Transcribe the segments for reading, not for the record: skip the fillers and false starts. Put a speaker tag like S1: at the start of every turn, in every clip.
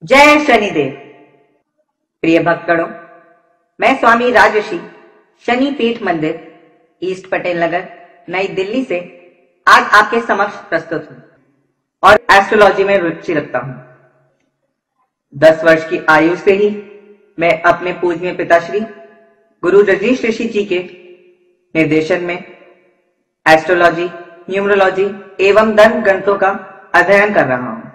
S1: जय शनिदेव। प्रिय भक्तगणों, मैं स्वामी राजर्षि शनि पीठ मंदिर, ईस्ट पटेल नगर, नई दिल्ली से आज आपके समक्ष प्रस्तुत हूं और एस्ट्रोलॉजी में रुचि रखता हूं। 10 वर्ष की आयु से ही मैं अपने पूजनीय पिताश्री गुरु रजनीश ऋषि जी के निर्देशन में एस्ट्रोलॉजी, न्यूमरोलॉजी एवं धर्म ग्रंथों का अध्ययन कर रहा हूं।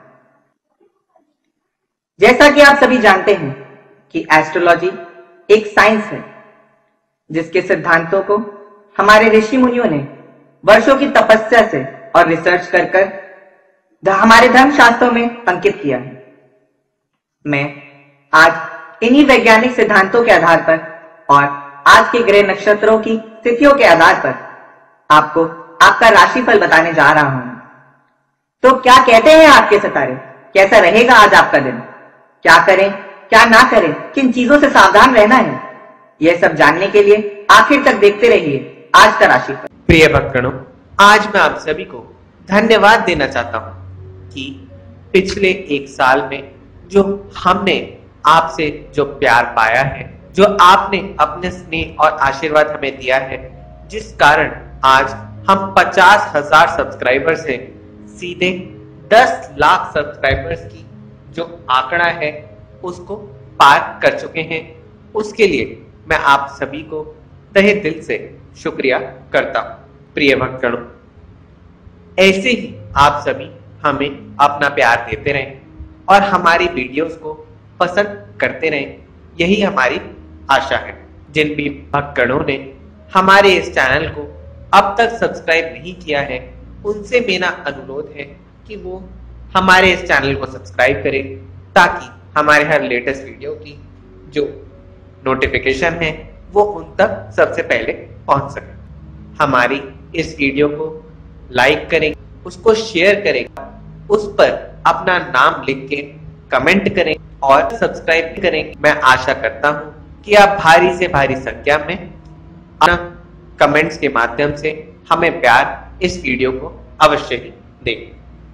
S1: जैसा कि आप सभी जानते हैं कि एस्ट्रोलॉजी एक साइंस है जिसके सिद्धांतों को हमारे ऋषि मुनियों ने वर्षों की तपस्या से और रिसर्च कर हमारे धर्मशास्त्रों में अंकित किया है। मैं आज इन्हीं वैज्ञानिक सिद्धांतों के आधार पर और आज के ग्रह नक्षत्रों की स्थितियों के आधार पर आपको आपका राशिफल बताने जा रहा हूं। तो क्या कहते हैं आपके सितारे, कैसा रहेगा आज आपका दिन, क्या करें क्या ना करें, किन चीजों से सावधान रहना है, यह सब जानने के लिए आखिर तक देखते रहिए आज का राशिफल।
S2: प्रिय भक्तगणों, आज मैं आप सभी को धन्यवाद देना चाहता हूं कि पिछले 1 साल में जो हमने आपसे जो प्यार पाया है, जो आपने अपने स्नेह और आशीर्वाद हमें दिया है, जिस कारण आज हम 50,000 सब्सक्राइबर से सीधे 10 लाख सब्सक्राइबर्स की जो आंकड़ा है उसको पार कर चुके हैं, उसके लिए मैं आप सभी को तहे दिल से शुक्रिया करता हूं। प्रिय भक्तगणों, ऐसे ही आप सभी हमें अपना प्यार देते रहें और हमारी वीडियोस को पसंद करते रहें, यही हमारी आशा है। जिन भी भक्तगणों ने हमारे इस चैनल को अब तक सब्सक्राइब नहीं किया है, उनसे मेरा अनुरोध है कि वो हमारे इस चैनल को सब्सक्राइब करें ताकि हमारे हर लेटेस्ट वीडियो की जो नोटिफिकेशन है वो उन तक सबसे पहले पहुंच सके। हमारी इस वीडियो को लाइक करें, उसको शेयर करें, उस पर अपना नाम लिख के कमेंट करें और सब्सक्राइब करें। मैं आशा करता हूं कि आप भारी से भारी संख्या में अपना कमेंट्स के माध्यम से हमें प्यार इस वीडियो को अवश्य ही दें।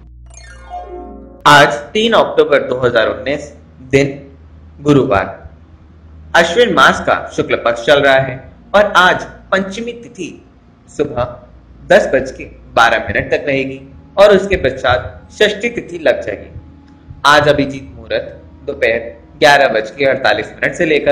S2: आज 3 अक्टूबर 2019 दिन गुरुवार, अश्विन मास का शुक्ल पक्ष चल रहा है और आज पंचमी तिथि सुबह 10:12 तक रहेगी और उसके पश्चात षष्ठी तिथि लग जाएगी। आज अभिजीत मुहूर्त दोपहर 11:48 से लेकर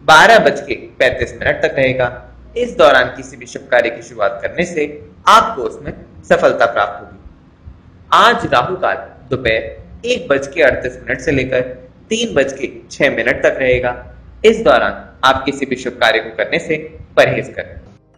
S2: 12:35 तक रहेगा। इस दौरान किसी भी शुभ कार्य की शुरुआत करने से आपको उसमें सफलता प्राप्त होगी। आज राहु काल दोपहर 1:38 से लेकर 3:06 तक रहेगा। इस दौरान आप किसी भी शुभ कार्य को करने से परहेज करें।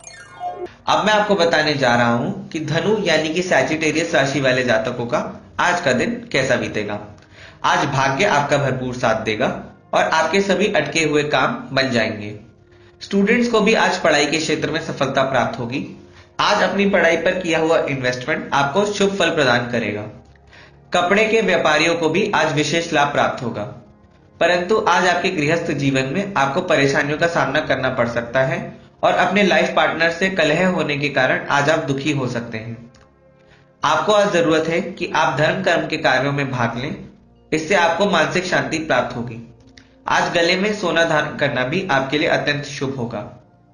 S2: अब मैं आपको बताने जा रहा हूं कि धनु यानी कि सैजिटेरियस राशि वाले जातकों का आज का दिन कैसा बीतेगा। आज भाग्य आपका भरपूर साथ देगा और आपके सभी अटके हुए काम बन जाएंगे। स्टूडेंट्स को भी आज पढ़ाई के क्षेत्र में सफलता प्राप्त होगी। आज अपनी पढ़ाई पर किया हुआ इन्वेस्टमेंट आपको शुभ फल प्रदान करेगा। कपड़े के व्यापारियों को भी आज विशेष लाभ प्राप्त होगा, परंतु आज आपके गृहस्थ जीवन में आपको परेशानियों का सामना करना पड़ सकता है और अपने लाइफ पार्टनर से कलह होने के कारण आज आप दुखी हो सकते हैं। आपको आज जरूरत है कि आप धर्म कर्म के कार्यों में भाग लें, इससे आपको मानसिक शांति प्राप्त होगी। आज गले में सोना धारण करना भी आपके लिए अत्यंत शुभ होगा।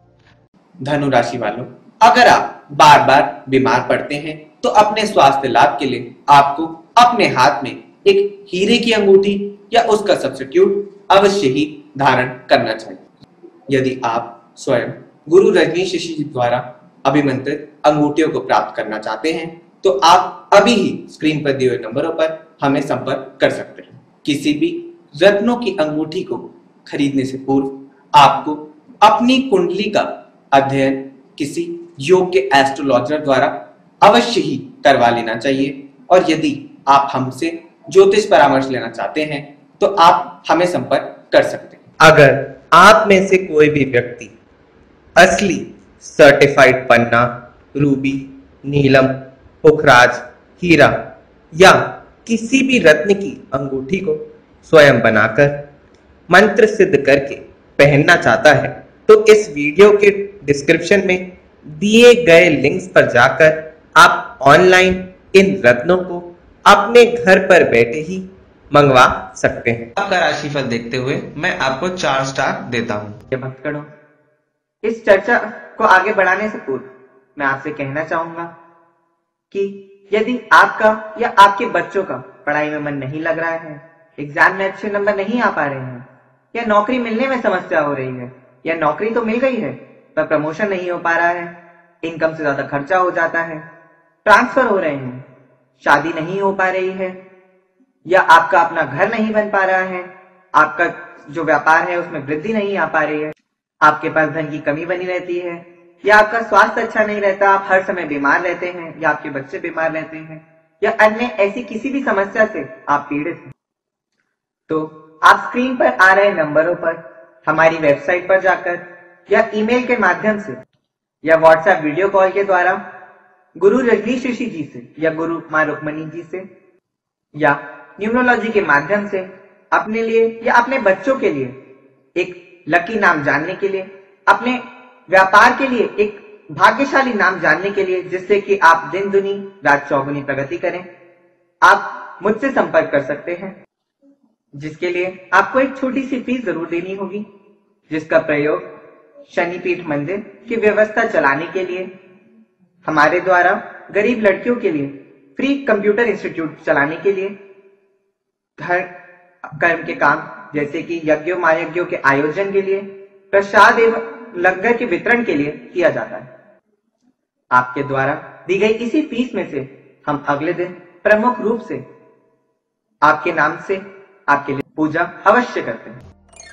S3: धनु राशि वालों, अगर आप बार बार बीमार पड़ते हैं तो अपने स्वास्थ्य लाभ के लिए आपको अपने हाथ में एक हीरे की अंगूठी या उसका सब्स्टिट्यूट अवश्य ही धारण करना चाहिए। यदि आप स्वयं गुरु रजनीश ऋषि जी द्वारा अभिमंत्रित अंगूठियों को प्राप्त करना चाहते हैं तो आप अभी ही स्क्रीन पर दिए हुए नंबरों पर हमें संपर्क कर सकते हैं। किसी भी रत्नों की अंगूठी को खरीदने से पूर्व आपको अपनी कुंडली का अध्ययन किसी योग्य एस्ट्रोलॉजर द्वारा अवश्य ही करवा लेना चाहिए और यदि आप हमसे ज्योतिष परामर्श लेना चाहते हैं तो आप हमें संपर्क कर सकते हैं।
S2: अगर आप में से कोई भी व्यक्ति असली सर्टिफाइड पन्ना, रूबी, नीलम, पुखराज, हीरा या किसी भी रत्न की अंगूठी को स्वयं बनाकर मंत्र सिद्ध करके पहनना चाहता है तो इस वीडियो के डिस्क्रिप्शन में दिए गए लिंक्स पर जाकर आप ऑनलाइन इन रत्नों को अपने घर पर बैठे ही मंगवा सकते हैं।
S3: आपका राशिफल देखते हुए मैं आपको 4 स्टार देता हूँ।
S1: ये भक्तगणों, इस चर्चा को आगे बढ़ाने से पूर्व मैं आपसे कहना चाहूंगा कि यदि आपका या आपके बच्चों का पढ़ाई में मन नहीं लग रहा है, एग्जाम में अच्छे नंबर नहीं आ पा रहे हैं, या नौकरी मिलने में समस्या हो रही है, या नौकरी तो मिल गई है पर प्रमोशन नहीं हो पा रहा है, इनकम से ज्यादा खर्चा हो जाता है, ट्रांसफर हो रहे हैं, शादी नहीं हो पा रही है, या आपका अपना घर नहीं बन पा रहा है, आपका जो व्यापार है उसमें वृद्धि नहीं आ पा रही है, आपके पास धन की कमी बनी रहती है, या आपका स्वास्थ्य अच्छा नहीं रहता, आप हर समय बीमार रहते हैं, या आपके बच्चे बीमार रहते हैं, या अन्य ऐसी किसी भी समस्या से आप पीड़ित हैं, तो आप स्क्रीन पर आ रहे नंबरों पर हमारी वेबसाइट पर जाकर या ईमेल के माध्यम से या व्हाट्सएप वीडियो कॉल के द्वारा गुरु रजनीश ऋषि जी से या गुरु मां रुक्मणी जी से या न्यूमरोलॉजी के माध्यम से अपने लिए या अपने बच्चों के लिए एक लकी नाम जानने के लिए, अपने व्यापार के लिए एक भाग्यशाली नाम जानने के लिए, जिससे कि आप दिन दुनी रात चौगुनी प्रगति करें, आप मुझसे संपर्क कर सकते हैं, जिसके लिए आपको एक छोटी सी फीस जरूर देनी होगी, जिसका प्रयोग शनिपीठ मंदिर की व्यवस्था चलाने के लिए, हमारे द्वारा गरीब लड़कियों के लिए फ्री कंप्यूटर इंस्टीट्यूट चलाने के लिए, घर कर्म के काम जैसे कि यज्ञों महायज्ञों के आयोजन के लिए, प्रसाद एवं लंगर के वितरण के लिए किया जाता है। आपके द्वारा दी गई इसी फीस में से हम अगले दिन प्रमुख रूप से आपके नाम से आपके लिए पूजा अवश्य करते हैं।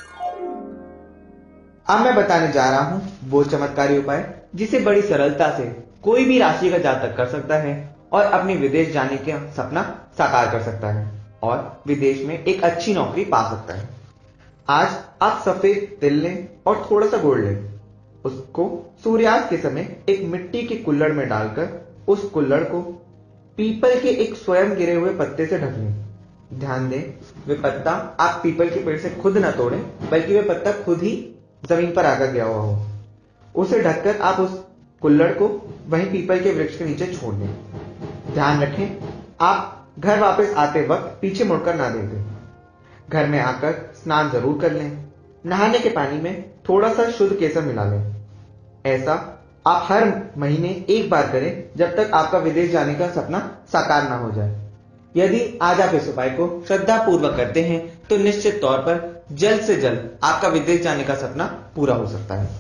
S4: अब मैं बताने जा रहा हूँ वो चमत्कारी उपाय जिसे बड़ी सरलता से कोई भी राशि का जातक कर सकता है और अपने विदेश जाने का सपना साकार कर सकता है और विदेश में एक अच्छी नौकरी पा सकता है। आज आप सफेद तिल लें और थोड़ा सा गुड़ लें, उसको सूर्यास्त के समय एक मिट्टी के कुल्हड़ में डालकर उस कुल्हड़ को पीपल के एक स्वयं गिरे हुए पत्ते से ढक लें। ध्यान दें, वे पत्ता आप पीपल के पेड़ से खुद न तोड़ें, बल्कि वे पत्ता खुद ही जमीन पर आकर गया हुआ हो। उसे ढककर आप उस कुल्हड़ को वहीं पीपल के वृक्ष के नीचे छोड़ दें। ध्यान रखें, आप घर वापस आते वक्त पीछे मुड़कर ना देखें। घर में आकर स्नान जरूर कर लें। नहाने के पानी में थोड़ा सा शुद्ध केसर मिला लें। ऐसा आप हर महीने एक बार करें जब तक आपका विदेश जाने का सपना साकार ना हो जाए। यदि आज आप इस उपाय को श्रद्धा पूर्वक करते हैं तो निश्चित तौर पर जल्द से जल्द आपका विदेश जाने का सपना पूरा हो सकता है।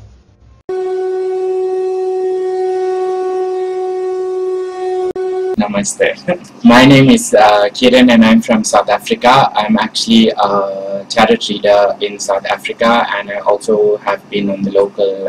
S5: Namaste. My name is Kiran and I'm from South Africa. I'm actually a tarot reader in South Africa, and I also have been on the local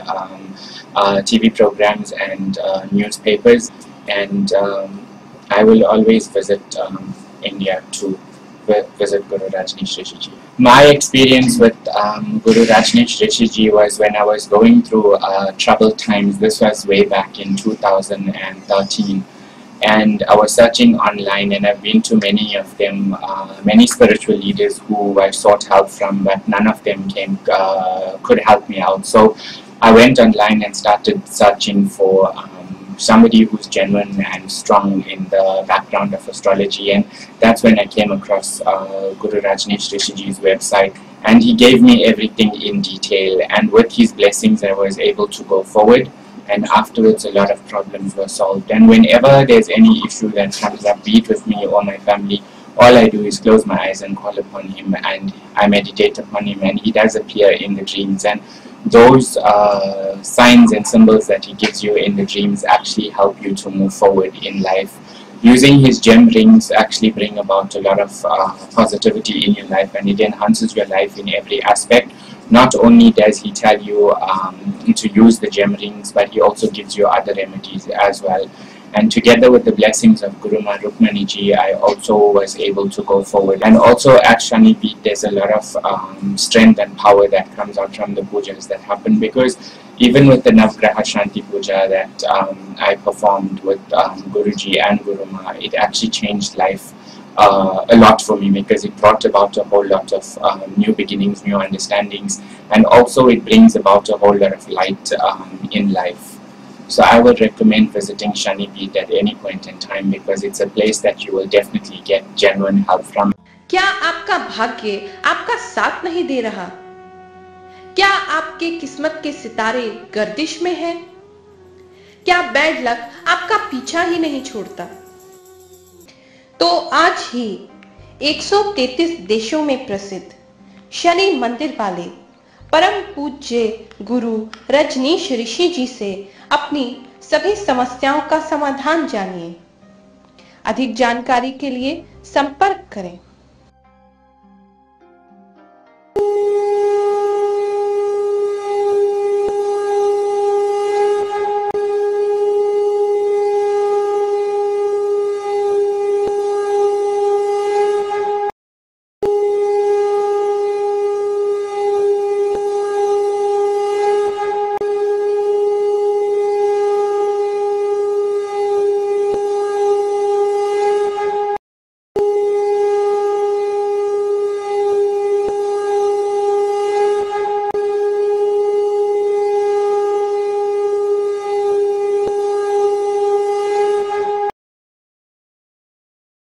S5: TV programs and newspapers, and I will always visit India to visit Guru Rajneesh Rishi Ji. My experience with Guru Rajneesh Rishi Ji was when I was going through troubled times. This was way back in 2013. And I was searching online, and I've been to many of them, many spiritual leaders who I sought help from, but none of them could help me out. So I went online and started searching for somebody who's genuine and strong in the background of astrology, and that's when I came across Guru Rajneesh Rishi Ji's website, and he gave me everything in detail, and with his blessings I was able to go forward. And afterwards a lot of problems were solved. And whenever there's any issue that comes up, be it with me or my family, all I do is close my eyes and call upon him, and I meditate upon him, and he does appear in the dreams. And those signs and symbols that he gives you in the dreams actually help you to move forward in life. Using his gem rings actually bring about a lot of positivity in your life, and it enhances your life in every aspect. Not only does he tell you to use the gem rings, but he also gives you other remedies as well. And together with the blessings of Guru Maa Rukmani Ji, I also was able to go forward. And also at Shani Peeth, there's a lot of strength and power that comes out from the pujas that happen, because even with the Navgraha Shanti Puja that I performed with Guruji and Guru Maa, it actually changed life a lot for me, because it brought about a whole lot of new beginnings, new understandings, and also it brings about a whole lot of light in life. So I would recommend visiting Shani Peeth at any point in time, because it's a place that you will definitely get genuine help from.
S6: क्या आपका भाग्य आपका साथ नहीं दे रहा? क्या आपके किस्मत के सितारे गर्दिश में हैं? क्या बैड लक आपका पीछा ही नहीं छोड़ता? तो आज ही 133 देशों में प्रसिद्ध शनि मंदिर वाले परम पूज्य गुरु रजनीश ऋषि जी से अपनी सभी समस्याओं का समाधान जानिए। अधिक जानकारी के लिए संपर्क करें।